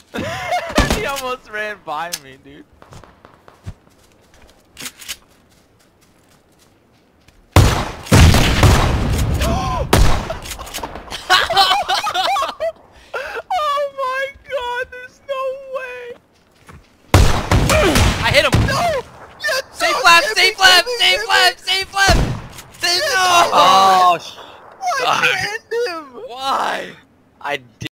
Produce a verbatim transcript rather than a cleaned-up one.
He almost ran by me, dude. Oh my god, there's no way. I hit him. No! Yeah, Safe no, Flaf, give safe me, Flaf, give me, safe give Flaf, safe Flaf. Safe no. Oh, sh me. Why Fuck. end him? Why? I